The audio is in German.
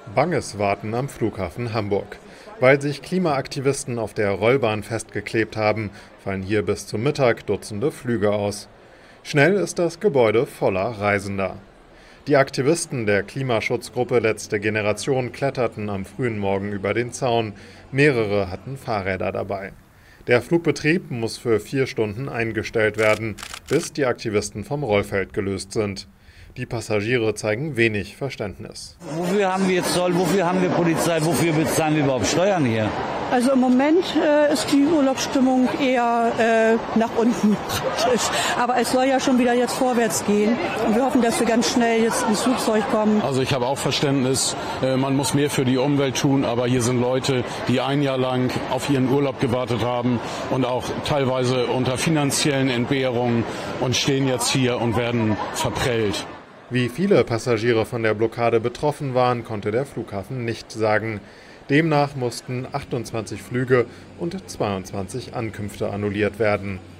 Banges Warten am Flughafen Hamburg. Weil sich Klimaaktivisten auf der Rollbahn festgeklebt haben, fallen hier bis zum Mittag Dutzende Flüge aus. Schnell ist das Gebäude voller Reisender. Die Aktivisten der Klimaschutzgruppe Letzte Generation kletterten am frühen Morgen über den Zaun. Mehrere hatten Fahrräder dabei. Der Flugbetrieb muss für 4 Stunden eingestellt werden, bis die Aktivisten vom Rollfeld gelöst sind. Die Passagiere zeigen wenig Verständnis. Wofür haben wir Zoll, wofür haben wir Polizei, wofür bezahlen wir überhaupt Steuern hier? Also im Moment ist die Urlaubsstimmung eher nach unten praktisch. Aber es soll ja schon wieder jetzt vorwärts gehen. Und wir hoffen, dass wir ganz schnell jetzt ins Flugzeug kommen. Also ich habe auch Verständnis, man muss mehr für die Umwelt tun. Aber hier sind Leute, die ein Jahr lang auf ihren Urlaub gewartet haben und auch teilweise unter finanziellen Entbehrungen und stehen jetzt hier und werden verprellt. Wie viele Passagiere von der Blockade betroffen waren, konnte der Flughafen nicht sagen. Demnach mussten 28 Flüge und 22 Ankünfte annulliert werden.